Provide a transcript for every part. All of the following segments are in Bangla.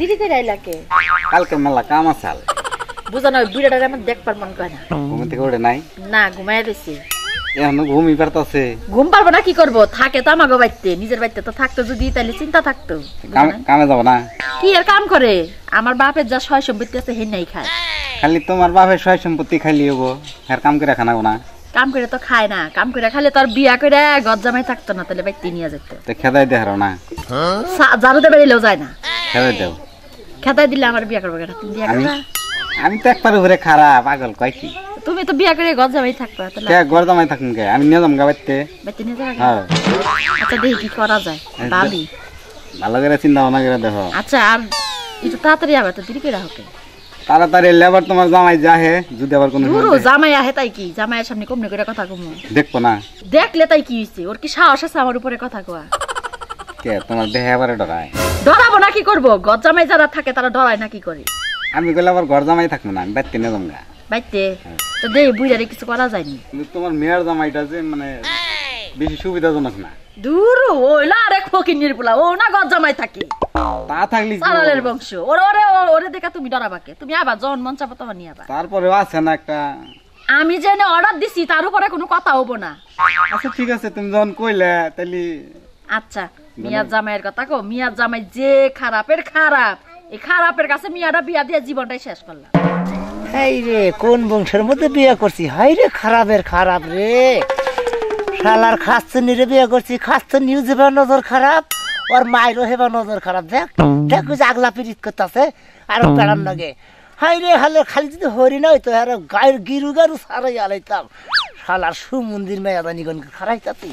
দেরি করে আইলাকে কালকে মেলা কাম আসাল বুঝানো বুড়াটার আমার দেখবার মন করে না ঘুম থেকে ওঠে নাই না ঘুমায় রয়েছে এখন ঘুমই পারতাছে ঘুম পারবো না কি করবো থাকে তো আমাকে বাড়িতে নিজের বাড়িতে তো থাকতো যদি তাহলে চিন্তা থাকতো কামে যাব না কি আর কাম করে আমার বাপের যা সয় সম্পত্তি আছে হে নাই খায় খালি তোমার বাপের সয় সম্পত্তি খাইলি হবো আর কাম করে খানাবো না কাম করে তো খায় না কাম করে খালে তোর বিয়া করে ঘর জামাই থাকতো না তাহলে বাড়িতে নিয়ে যেত তো খেদাই দে হারো না জারুতে বেরিলেও যায় না খেদাই দেও খেদাই দিলে আমার বিয়া করবো কেন তুমি বিয়া করবা আমি তো একবার উপরে খারাপ পাগল কয় কি তুমি তো বিয়া করে ঘর জামাই থাকবা তাহলে কে ঘর জামাই থাকুন কে আমি নিয়ে যাম গাবাইতে বাড়িতে নিয়ে যাবা আচ্ছা দেখি কি করা যায় ভাবি ভালো করে চিন্তা ভাবনা করে দেখো আচ্ছা আর একটু তাড়াতাড়ি আবার তো দেরি করে হোক তাড়াতাড়ি লেবার তোমার জামাই যাহে যদি আবার কোনো জামাই আহে তাই কি জামাইয়ের সামনে কমনে করে কথা কমু দেখবো না দেখলে তাই কি হইছে ওর কি সাহস আছে আমার উপরে কথা কওয়া কে তোমার দেহে এবারে ডরায় ডরাবো না কি করবো ঘর জামাই যারা থাকে তারা ডরায় না কি করে আমি কইলে আবার ঘর জামাই থাকবো না আমি বাইতে নিয়ে যাম গা বাইতে তো দেই বুইড়ারে কিছু করা যায়নি কিন্তু তোমার মেয়ের জামাইটা যে মানে বেশি সুবিধাজনক না দূর ওইলা আরেক ফকিন্নির পোলা ও না ঘর জামাই থাকি তা থাকলি সারালের বংশ ওরে ওরে ওরে দেখা তুমি ডরাবাকে তুমি আবার জন মন চাপা তো নিয়ে আবার তারপরে আছে না একটা আমি জেনে অর্ডার দিছি তার উপরে কোনো কথা হবো না আচ্ছা ঠিক আছে তুমি যখন কইলে তাহলে আচ্ছা মিয়ার জামাইয়ের কথা কো মিয়ার জামাই যে খারাপের খারাপ এই খারাপের কাছে মিয়াটা বিয়া দিয়ে জীবনটাই শেষ করলাম হাই রে কোন বংশের মধ্যে বিয়ে করছি হাই রে খারাপের খারাপ রে শালার খাচ্ছনিরে বিয়ে করছি খাচ্ছনিও যেবা নজর খারাপ ওর মায়েরও হেবা নজর খারাপ দেখ দেখ আগলা পিরিত করতেছে আর পেড়ার লাগে হাই রে হালে খালি যদি হরি না হইতো আর গায়ের গিরু গারু সারাই আলাইতাম শালার সুমন্দির মেয়া দানিগণ খারাইতা তুই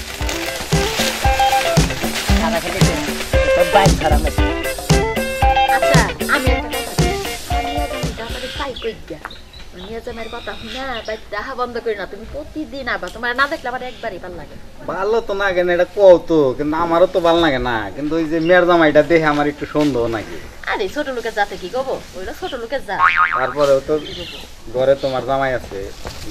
খারা খেলে তোর বাইক খারাপ আছে আচ্ছা আমি একটা কথা শুনা দেখা বন্ধ করি না তুমি প্রতিদিন আবার তোমার না দেখলে আমার একবারই ভালো লাগে ভালো তো না কেন এটা কও তো কিন্তু আমারও তো ভালো লাগে না কিন্তু ওই যে মেয়ের জামাইটা দেখে আমার একটু সন্দেহ নাকি আরে ছোট লোকের যাতে কি কব ওইটা ছোট লোকের যা তারপরেও তো ঘরে তোমার জামাই আছে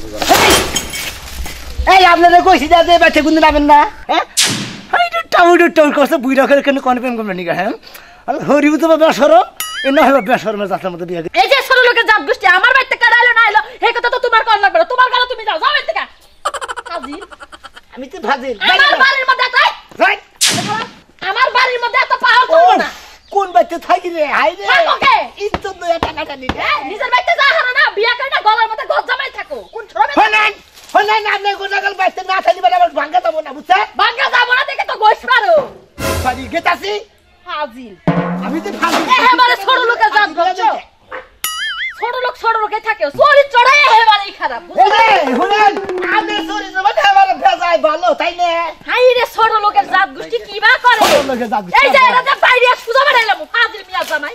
এই আপনারা কইছি যে বাচ্চা গুন্দি নাবেন না হ্যাঁ হাইটা টাউডু টাউড করছে বুইরা করে কেন কনফার্ম করবেন নিগা হ্যাঁ আর হরিবু তো বেসর এ না হলো বেসরমের জাতের মধ্যে বিয়ে এই যে ছোট লোকের জাত গোষ্ঠী আমার বাড়িতে কাড়াইলো না এলো এই কথা তো তোমার কল লাগবে তোমার গালে তুমি যাও যাও এর থেকে ফাজিল আমি তো ফাজিল আমার বাড়ির মধ্যে তাই আমার বাড়ির মধ্যে এত পাওয়ার করব না কোন বাচ্চা থাকি রে হাই রে ওকে ইজ্জত দয়া টাকাটা নি নিজের বাড়িতে যা হারো না বিয়া করে না গলার মধ্যে গজ জামাই থাকো কোন ছড়বে হনাই না আপনি গোনাগল বাচ্চা না থাকি মানে আবার ভাঙা যাব না বুঝছ ভাঙা যাব না দেখে তো গোশ মারো ফাজি গেতাছি ফাজিল আমি তো ফাজিল এবারে ছোট লোকের জাত বুঝছো ছোট লোকে থাকে চোরি চড়াই এবারেই খারাপ শুনেন আমি চোরি জমা এবারে ভেজাই ভালো তাই না হাই রে ছোট লোকের জাত গোষ্ঠী কি বা করে এই যে এরা যে বাইরে সুজা বাড়াইলাম ফাজিল মিয়া জামাই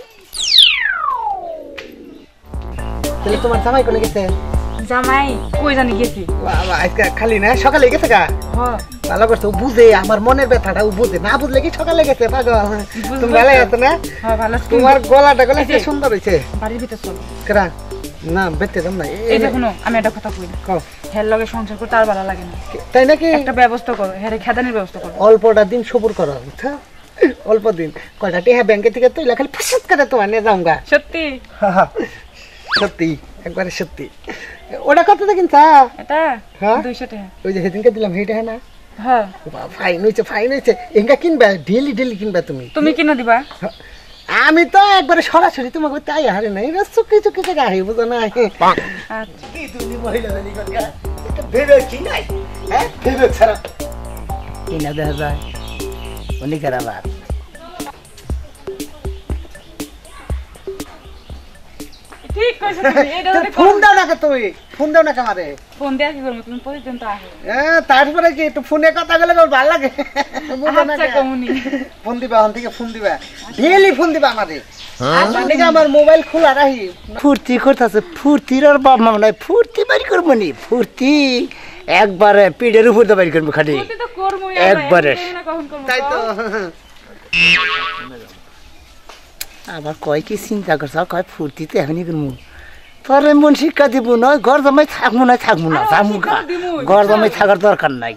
তাহলে তোমার জামাই কোনে গেছে জামাই কই জানি গেছি বাবা আজকে খালি না সকালে গেছে কা হ্যাঁ ভালো করছো বুঝে আমার মনের ব্যথাটা বুঝে না বুঝলে কি সকালে গেছে পাগল তুমি ভালো আছো না হ্যাঁ ভালো আছি তোমার গলাটা গলা কি সুন্দর হইছে বাড়ির ভিতর চলো কেরা না বেতে দাম না এই দেখো আমি একটা কথা কই কও হের লগে সংসার করতে আর ভালো লাগে না তাই নাকি একটা ব্যবস্থা করো হেরে খেদানির ব্যবস্থা করো অল্পটা দিন সবুর করো বুঝছো অল্প দিন কয়টা টিহা ব্যাংকে থেকে তুইলা খালি ফুসুত করে তোমার নিয়ে যাওগা সত্যি সত্যি একবারে সত্যি ওটা কত দা কিনছা এটা হ্যাঁ 200 টাকা ওই যে সেদিনকে দিলাম সেইটা হ্যাঁ না হ্যাঁ ফাইন হয়েছে এঙ্গা কিনবা ডেলি কিনবা তুমি কিনা দিবা আমি তো একবারে সরাসরি তোমাকে তাই হারে নাই চুকি চুকি থেকে আহি বুঝো না আচ্ছা কি তুমি মহিলা জানি গলগা এটা ভেবে কি নাই হ্যাঁ ভেবে ছাড়া কিনা দেখা যায় উনি খারাপ ঠিক কইছো তুমি এটা যদি ফোন দাও না তুমি ফোন দাও না আমারে ফোন দেয়া কি করব তুমি প্রতিদিন তো আহে তারপরে কি একটু ফোনে কথা বলে ভালো লাগে আচ্ছা কমুনি ফোন দিবা ওখান থেকে ফোন দিবা ডেইলি ফোন দিবা আমারে মানে আমার মোবাইল খোলা রাখি ফুর্তি করতেছে ফুর্তির আর বাপ মা নাই ফুর্তি বাড়ি করবো নি ফুর্তি একবারে পিঠের উপর তো বাড়ি করবো খালি একবারে তাই তো আবার কয় কি চিন্তা করছ কয় ফুর্তিতে এখনই করবো তোর মন শিক্ষা দিব নয় ঘর জমাই থাকবো না যাবো ঘর জমাই থাকার দরকার নাই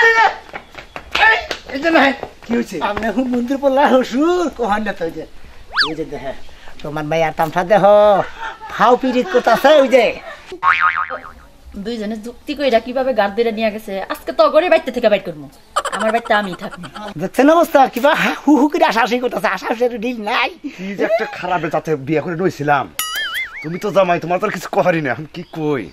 এই যে না কি হইছে আপনি মন্দির পড়লা হুসুর কোহান না তো যে ওই যে দেখে তোমার মাইয়া তামসা দেহ ফাও পিরিত করতেছে ওই যে দুইজনে যুক্তি কইরা কিভাবে গার্ড দিয়ে নিয়ে গেছে আজকে তো গরে বাইতে থেকে বাইট করব আমার বাইতে আমি থাকবো দেখছেন অবস্থা কিবা হু হু করে আশাশি করতেছে আশাশের ডিল নাই কি যে একটা খারাপ যাতে বিয়ে করে রইছিলাম তুমি তো জামাই তোমার তো কিছু কহারি না আমি কি কই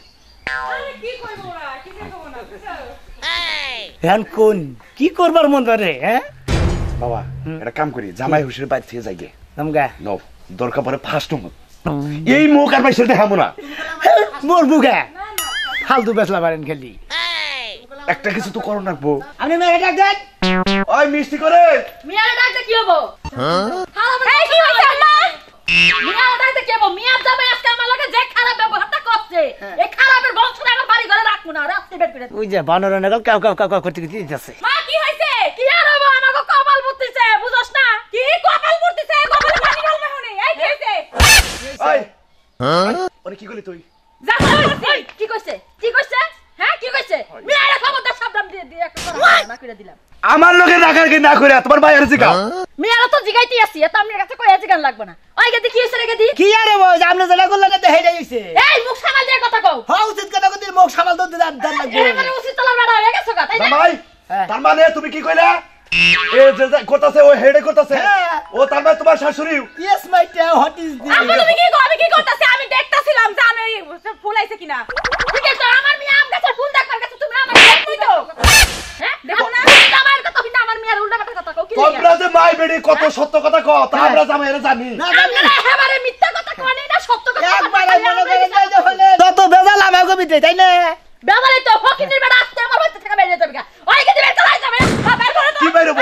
এখন কোন কি করবার মন ধরে হ্যাঁ বাবা একটা কাম করি জামাই হুসের বাইরে থেকে যাই গে আমগা নাও দরকার পরে ফার্স্ট মুখ এই মুখ আর বাইরে দেখাবো না মোর বুগা ফালতু বেসলা পারেন খালি একটা কিছু তো করো রাখবো আপনি মেয়ে ডাক দেন ওই মিষ্টি করে মিয়ারে ডাকতে কি হবো এই কি হইছে আম্মা মিয়ারে ডাকতে কি হবো মিয়া জামাই আজকে আমার লগে যে খারাপ ব্যবহারটা করছে এই খারাপের বংশটা আমার বাড়ি ঘরে রাখবো না রাস্তে বের করে ওই যে বানর নগল কাউ কাউ কাউ করতে দিতেছে মা কি হইছে কি আর হবো আমাকে কপাল মুতিছে বুঝছস না কি কপাল মুতিছে কপালে পানি ঢালবে হনি এই কি হইছে ওই ওরে কি করলি তুই জামাই কি কইছে হ্যাঁ কি কইছে মিয়ারে খবরদার সাবধান দিয়ে একটা করা না করে দিলাম আমার লগে রাখার কি না করে তোমার ভাই আর জিগাও মিয়ারে তো জিগাইতে আসি এত আপনার কাছে কইয়া জিগান লাগবে না ওই গেদি কি হইছে রে গেদি কি আরে বল আপনি যেটা করলেন না দেখাই যাইছে এই মুখ সামাল দিয়ে কথা কও হ্যাঁ উচিত কথা কইতে মুখ সামাল দতে দান লাগবে এবারে উচিত তলার বাড়া হয়ে গেছে গা তাই না জামাই তার মানে তুমি কি কইলা এ যে করতেছে ও হেডে করতেছে ও তার মানে তোমার শাশুড়ি yes my tell what is this আমি কি করতেছি আমি দেখতাছিলাম যে আমি ফুল আইছে কিনা ঠিক আছে আমার মিয়া আম গাছের ফুল দেখবার কাছে তুমি আমার দেখই তো হ্যাঁ দেখো না আমার কথা বিনা আমার মিয়ার উল্টা কথা কও কি তোমরা যে মাই বেডি কত সত্য কথা কও তা আমরা জামাইরা জানি না আমরা এবারে মিথ্যা কথা কই না সত্য কথা একবার মনে করে যাই যে হলে যত বেজাল আমাকে কবিতে তাই না বেজালে তো ফকিনের বেটা আসতে আমার বাড়ি থেকে বেরিয়ে যাবে ওই গেদি বের চলে যাবে বের করে কি বেরোবো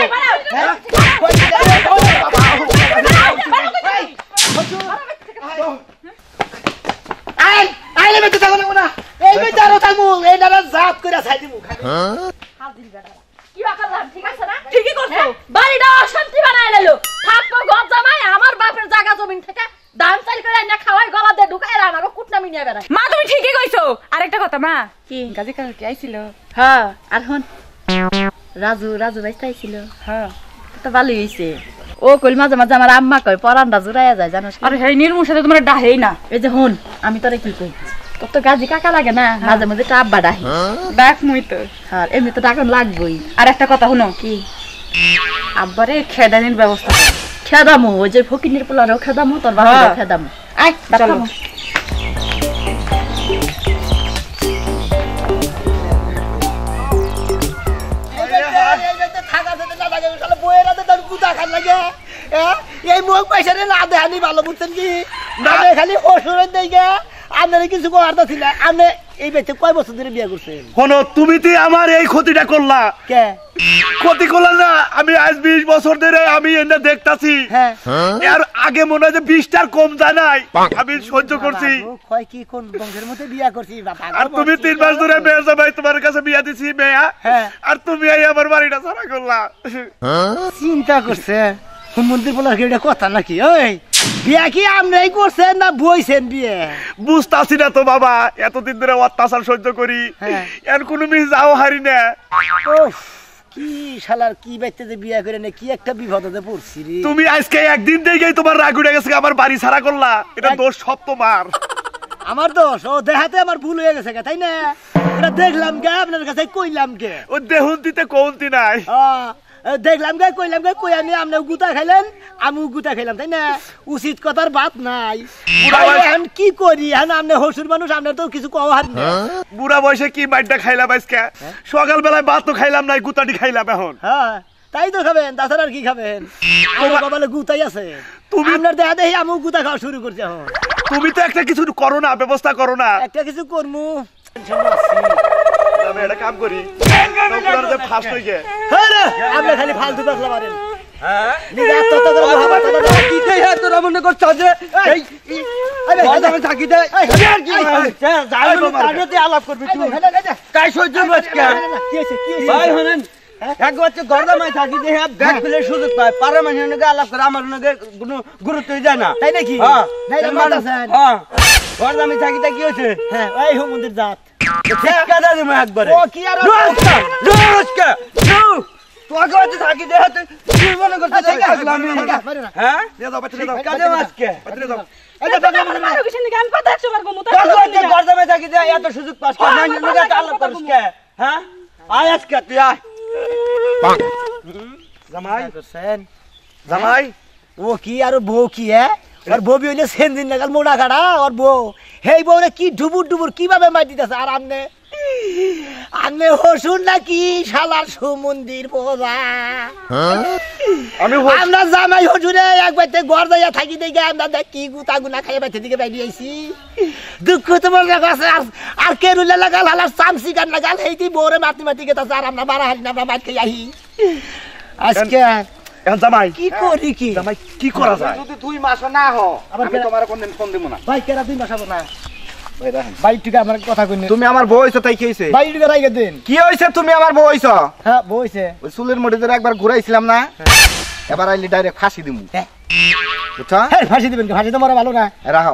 আইলে বেতে থাকো না এই বেচারো থাকমু এই দাঁড়া জাত করে ছাই দিমু হাজির বেটা কি বাকালাম ঠিক আছে না ঠিকই করছো বাড়িটা অশান্তি বানায় নিলো থাকবো ঘর জামাই আমার বাপের জায়গা জমিন থেকে দান চাল করে না খাওয়াই গলা দিয়ে ঢুকায় আমাকে কুটনামি নিয়ে বেড়ায় মা তুমি ঠিকই কইছো আরেকটা কথা মা কি গাজি কাকা কি আইছিল হ্যাঁ আর হন রাজু ভাই চাইছিল হ্যাঁ তো ভালোই হইছে ও কইল মাঝে মাঝে আমার আম্মা কয় পরানটা জুড়াইয়া যায় জানোস আর হেই নির্মুর সাথে তোমার ডাহেই না এই যে হন আমি তোরে কি কই তোর তো গাজি কাকা লাগে না মাঝে মাঝে তো আব্বা ডাহে দেখ মুই তো আর এমনি তো ডাকন লাগবই আর একটা কথা শুনো কি আব্বারে খেদানির ব্যবস্থা কর খেদামু ওই যে ফকিনের পোলারও খেদামু তোর বাবারও খেদামু আয় চলো এই মুখ পয়সারে না দেখানি ভালো বুঝছেন কি না খালি অসুরের দিকে আপনারা কিছু করতে ছিল আপনি এই ব্যক্তি কয় বছর ধরে বিয়ে করছেন শোনো তুমি তো আমার এই ক্ষতিটা করলা কে ক্ষতি করলা না আমি আজ 20 বছর ধরে আমি এটা দেখতাছি হ্যাঁ এর আগে মনে হয় যে 20টার কম যায় নাই আমি সহ্য করছি কয় কি কোন বংশের মধ্যে বিয়ে করছি বাবা আর তুমি 3 মাস ধরে মেয়ে জামাই তোমার কাছে বিয়া দিছি মেয়া আর তুমি এই আমার বাড়িটা ছাড়া করলা চিন্তা করছে মন্দির বলার কি এটা কথা নাকি ওই বিয়া কি আমরাই করছেন না বইছেন বিয়ে বুঝতাছি না তো বাবা এতদিন ধরে অত্যাচার সহ্য করি এর কোনো মিস যাও হারি না কি শালার কি বাইতে যে বিয়া করে না কি একটা বিপদে পড়ছি রে তুমি আজকে একদিন দেখেই তোমার রাগ উঠে গেছে আমার বাড়ি ছাড়া করলা এটা দোষ সব তোমার আমার দোষ ও দেখাতে আমার ভুল হয়ে গেছে তাই না এটা দেখলাম গে আপনার কাছে কইলাম গে ও দেহুন্তিতে কৌন্তি নাই দেখলাম গে কইলাম গে কই আমি আপনি গুতা খাইলেন আমি গুতা খাইলাম তাই না উচিত কথার বাত নাই এখন কি করি এখন আপনি হসুর মানুষ আপনার তো কিছু কও হার না বুড়া বয়সে কি মাইটা খাইলাম আজকে সকাল বেলায় ভাত তো খাইলাম নাই গুতাটি খাইলাম এখন হ্যাঁ তাই তো খাবেন তাছাড়া আর কি খাবেন আমার কপালে গুতাই আছে তুমি আপনার দেখা দেখি আমি গুতা খাওয়া শুরু করছি এখন তুমি তো একটা কিছু করো না ব্যবস্থা করো না একটা কিছু করমু আমি একটা কাম করি যে ফাস্ট হয়ে গে আপনি খালি ফালতু পাতলা মারেন আলাপ করবি গরদামায় থাকি দেখে ব্যাগ ফেলে সুযোগ পায় পাড়ার মানুষের আলাপ করে আমার কোনো গুরুত্বই যায় না তাই নাকি হ্যাঁ ঘর জামাই থাকিতে কি হয়েছে হ্যাঁ ওই হুমুন্দির জাত ঠিকা দাদি মা একবারে ও কি আর নমস্কার নমস্কার তোকে হচ্ছে থাকি দে হাতে তুই মনে করছিস আমি হ্যাঁ নিয়ে দাও বাচ্চা দাও কাজে আজকে বাচ্চা দাও মারো কিছু নি গান কথা 100 বার গমু তো তোকে ঘর জামাই থাকি দে এত সুযোগ পাস কর না নিজে আলাপ করিস কে হ্যাঁ আয় আজকে তুই আয় জামাই করছেন জামাই ও কি আর বউ কি আর বউ হইলে সেনদিন লাগাল মোড়া কাটা আর বউ হেই বউরে কি ডুবুর ডুবুর কিভাবে মার দিতেছে আর আমনে আমনে হসুন নাকি শালার সুমন্দির বোঝা আমি আমরা জামাই হসুরে একবারতে ঘর যাইয়া থাকি দেখে আমরা কি গুতা গুনা খাইয়ে বাইতে দিকে বাইরে আইছি দুঃখ তোমার লাগাছে আর কেরুলে লাগাল হালার চামচি গান লাগাল হেইতি বউরে মাতি মাতি গেতাছে আর আমরা মারা হালি না আমরা মার খেয়ে আহি আজকে এখন জামাই কি করি কি জামাই কি করা যায় যদি 2 মাস না হ আমি তোমার কোনদিন ফোন দেব না ভাই কেরা 2 মাস হবে না ভাই রাখেন ভাই ঠিক আমার কথা কইনি তুমি আমার বউ হইছো তাই কি হইছে ভাই ঠিক রাইগে দিন কি হইছে তুমি আমার বউ হইছো হ্যাঁ বইছে ওই চুলের মুড়ি ধরে একবার ঘুরাইছিলাম না এবার আইলি ডাইরেক্ট ফাঁসি দিমু বুঝছো হ্যাঁ ফাঁসি দিবেন ফাঁসি তো মারা ভালো না রাখো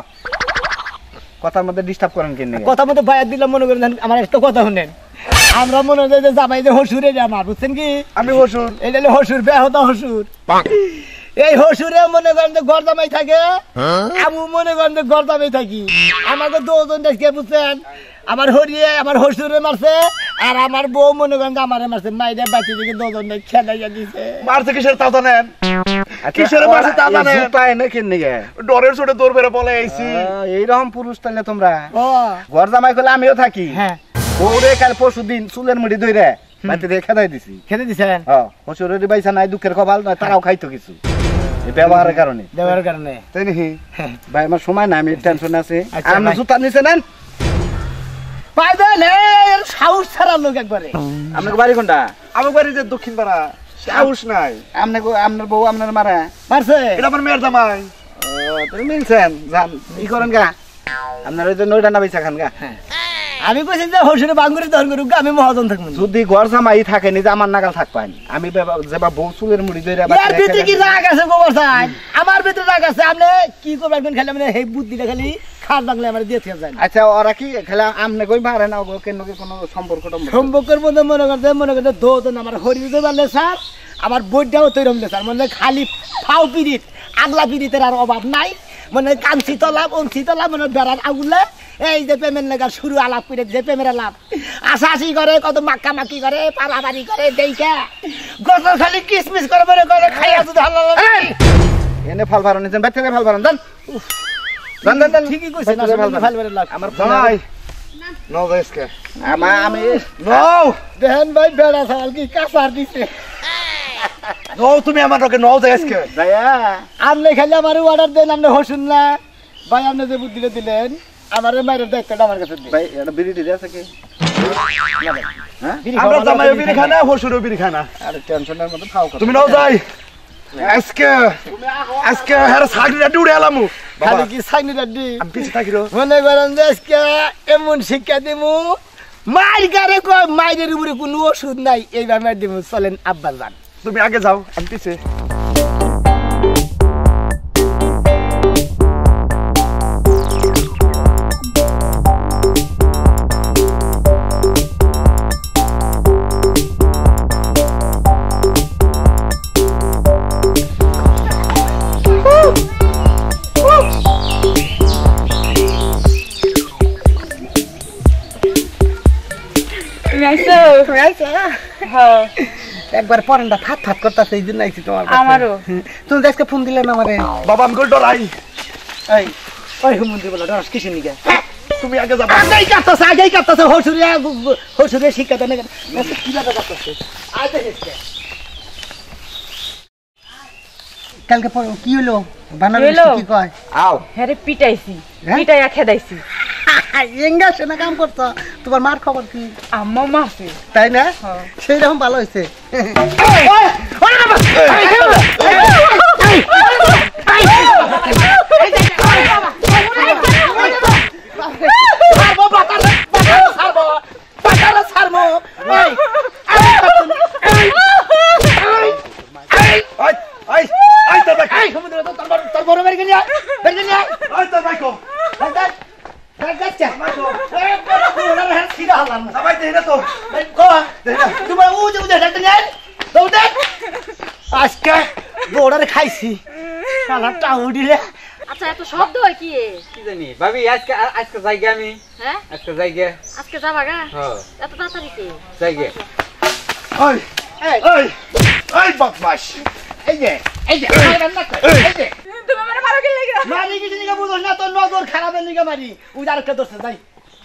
কথার মধ্যে ডিস্টার্ব করেন কেন কথা মতো বাইরে দিলাম মনে করেন আমার একটা কথা শুনেন আমরা মনে হয় যে জামাই যে হসুরে যে আমার বুঝছেন কি আমি হসুর এটা হলো হসুর বেহতা হসুর এই হসুরে মনে করেন যে ঘর জামাই থাকে আমি মনে করেন যে ঘর জামাই থাকি আমাকে দুজন দেখে বুঝছেন আমার হরিয়ে আমার হসুরে মারছে আর আমার বউ মনে করেন যে আমারে মারছে মাইরে বাঁচি দিকে দুজন খেলাইয়া দিছে মারছে কিসের তা জানেন কিসের মারছে তা জানেন জুতায় না কেন নিগে ডরের ছোটে দৌড় বেড়ে বলে আইছি এইরকম পুরুষ তাহলে তোমরা ও ঘর জামাই করলে আমিও থাকি হ্যাঁ বউরে কাল পরশু দিন চুলের মুড়ি ধরে বাড়িতে দিয়ে খেদাই দিছি খেতে দিছেন হসুরের বাইসা নাই দুঃখের কপাল নয় তারাও খাইতো কিছু এই ব্যবহারের কারণে দেওয়ার কারণে তাই নাকি ভাই আমার সময় না আমি টেনশন আছে আচ্ছা, আপনি ভাই। জুতা নিচে নেন পাইবেন সাহস ছাড়া লোক একবারে আপনার বাড়ি কোনটা আমার বাড়ি যে দক্ষিণ পাড়া সাহস নাই আপনার বউ আপনার মারা পারছে এটা আমার মেয়ের জামাই তুমি মিলছেন যান ই করেন গা আপনার ওই যে নইটা না বেচা খান গা আমি কইছি যে হসুরে বাঙ্গুরি দহন করুক আমি মহাজন থাকবো যদি ঘর জামাই থাকে নি যে আমার নাগাল থাকবেন আমি যেবা বউ চুলের মুড়ি ধরে এর ভিতরে কি রাগ আছে গোবর সাহেব আমার ভিতরে রাগ আছে আপনি কি করবেন খালি মানে এই বুদ্ধিটা খালি খাস বাংলা আমার দিয়ে থেকে যায় আচ্ছা ওরা কি খেলা আমনে কই মারে না কেন কোনো সম্পর্ক সম্পর্কের মধ্যে মনে করতে দুজন আমার হরিদে বানলে স্যার আমার বইটাও তৈরি হলে স্যার মানে খালি ফাও পিড়িত আগলা পিড়িতের আর অভাব নাই মানে কাঞ্চি তলাম অঞ্চি তলাম মানে বেড়ার আগুলে এই যে পেমেন্ট লেগার শুরু আলাপ করে যে পেমেন্ট আলাপ আশাশি করে কত মাক্কা মাক্কি করে পালাবাড়ি করে দেইকা গত খালি কিসমিস করে মনে করে খাইয়া যদি ভালো এনে ফাল ভাড়া নিছেন বাইরে থেকে ফাল ভাড়া দেন দেন ঠিকই কইছেন ভালো ভালো লাগ আমার জামাই নাও দেশকে আমি নাও দেন ভাই বেড়া ছাল কি কাঁচার দিছে নাও তুমি আমার রকে নাও দেশকে যায়া আপনি খালি আমার অর্ডার দেন আপনি হসুন না ভাই আপনি যে বুদ্ধি দিলেন আমার মায়ের দায়িত্বটা আমার কাছে দিন ভাই এটা বিড়ি টিড়ি আছে কি হ্যাঁ আমরা জামাই বিড়ি খানা হসুর বিড়ি খানা আরে টেনশনের মধ্যে খাও তুমি নাও যাই আজকে হ্যাঁ সাগরিটা উড়ে এলামু খালি কি সাইনি দাদি আমি পিছে থাকি রো মনে করেন যে আজকে এমন শিক্ষা দিমু মায়ের গারে কয় মায়ের উপরে কোনো ওষুধ নাই এইভাবে দিমু চলেন আব্বা যান তুমি আগে যাও আমি পিছে একবার পরেনটা ফাট ফাট করতেছে এই জন্য আইছি তোমার কাছে আমারও তুমি আজকে ফোন দিলে না আমারে বাবা আমি কই ডরাই এই ওই হুমন্দি বলা ডরাস কিসে নিগে তুমি আগে যাবা আগেই কাটতেছে হসুরে শিক্ষা দেন কি লাগা কাটতেছে আইতে হেসকে কালকে কি হলো বানারস কি কয় আও হ্যারে পিটাইছি পিটাইয়া খেদাইছি এঙ্গা সেনা কাম করতো তোমার মার খবর কি আম্মা মারছে তাই না সেই রকম ভালো হয়েছে হালাম জামাই দেই না তো কো দেই না তোমার উজে উজে ডাক্তার নেন দৌড়ে আজকে দৌড়ারে খাইছি শালাটা উড়িলে আচ্ছা এত শব্দ হয় কি কি জানি ভাবি আজকে যাইগে আমি হ্যাঁ আজকে যাইগে আজকে যাবা গা হ্যাঁ এত তাড়াতাড়ি কি যাইগে ওই ওই ওই বদমাশ এই যে মারবেন না এই যে তুমি আমারে মারো কি লাগা মারি কিছু নিকে বুঝছ না তোর নজর খারাপের নিকে মারি উজ আরেকটা দোষে যাই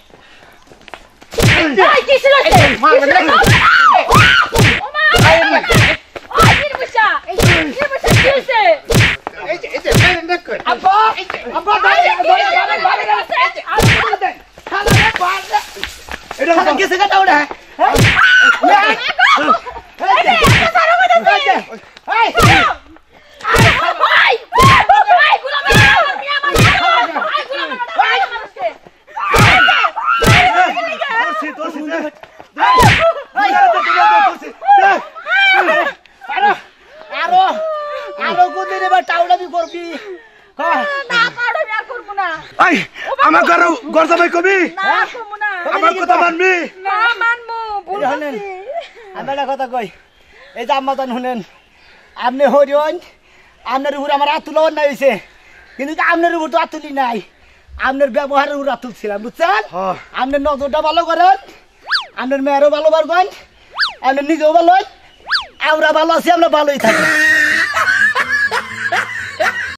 এই কি ছিল সে মারবেন না ওমা ওই নির্বুষা এই নির্বুষা কি হইছে এই যে মারবেন না কই আব্বা আব্বা দাঁড়া এটা দাঁড়া কিসে কাটা ওড়া আরো কোনদিন এবার টাউডাবি করবি না পাড়ো আর করব না এই আমার ঘর জামাই কবি না করব না আমার কথা মানবি না মানমু শুনেন আমি একটা কথা কই এই যে আম্মা জান শুনেন আপনি হরিয়ন আপনার উপর আমার আতুল নাই হয়েছে কিন্তু আপনার উপর তো আতুলি নাই আপনার ব্যবহারের উপর আতুল ছিলাম বুঝছেন আপনার নজরটা ভালো করেন আপনার মেয়েরও ভালো পারবেন আপনার নিজেও ভালো আমরা ভালো আছি আমরা ভালোই থাকি